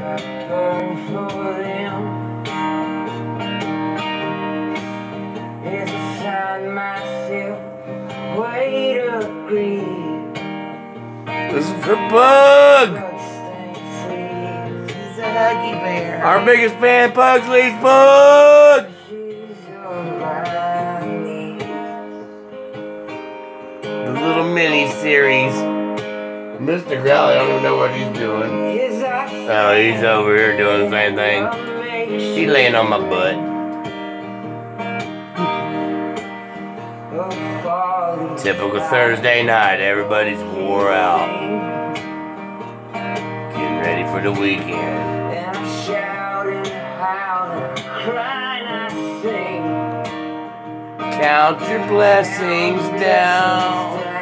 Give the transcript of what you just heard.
burn for them. As I sign myself way to grieve. This is for Pug! He's a huggy bear. Our biggest fan, Pugsley's Pug! The little mini-series. Mr. Growly, I don't even know what he's doing. Oh, he's over here doing the same thing. He's laying on my butt. Typical Thursday night, everybody's wore out. Getting ready for the weekend. Count your blessings down.